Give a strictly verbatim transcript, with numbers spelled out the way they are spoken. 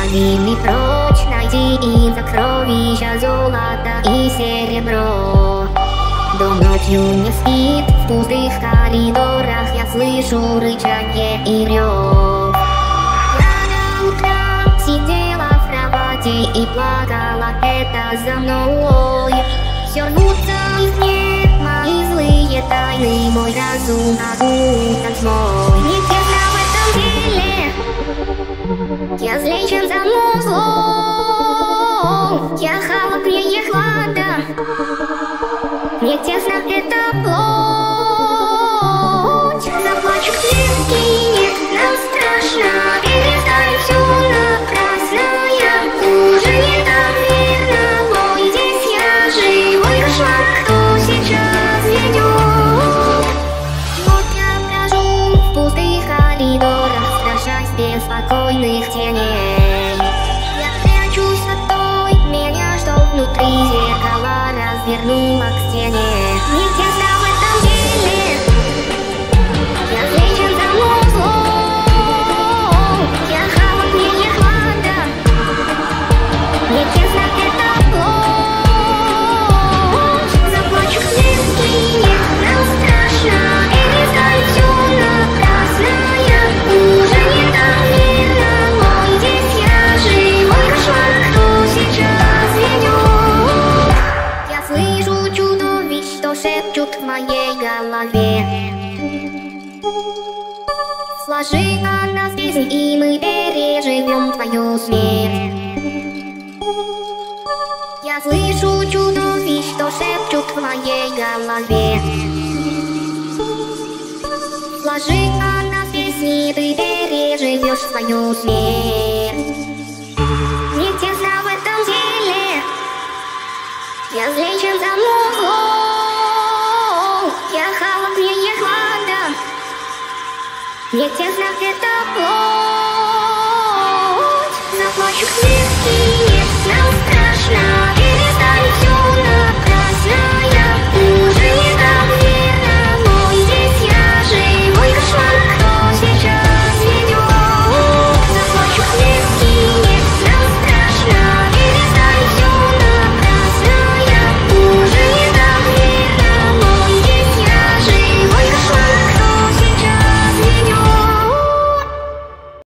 Могильный прочь, найди им сокровища золота и серебро. Дом ночью не спит, в пустых коридорах я слышу рычанье и рев. Рано утром сидела в кровати и плакала, это за мной. Все рвутся из них мои злые тайны, мой разум окутан тьмой. Не тесно в этом деле, я злей, чем за музлом. Я холоднее хлада, мне тесно это плоть. Заплачу в клетке, нам страшно, перестань все напрасно. Я уже не так верно, бой здесь я живой кошмар, кто сейчас ведет. Вот я брожу в пустых коридорах, страшась беспокойных теней. Я прячусь от той меня, что внутри зеркала развернула к стене. Мне тесно в этом деле, я злей, чем за музлом. Я холоднее хлада, мне тесно это плоть. Заплачу в клетке, нет, нам страшно, перестань все напрасно. Я уже не так верно, мой здесь я живой кошмар, кто сейчас ведет. Я слышу чудовищ, что шепчут в моей голове. Сложи на нас песнь, и мы переживем твою смерть. Я слышу чудовищ, что шепчут в моей голове. Сложи на нас песни, ты переживешь свою смерть. Мне тесно в этом деле, я злей, чем за музлом. Я холоднее хлада, мне тесно это плоть. Заплачу в клетке, нет, нам страшно.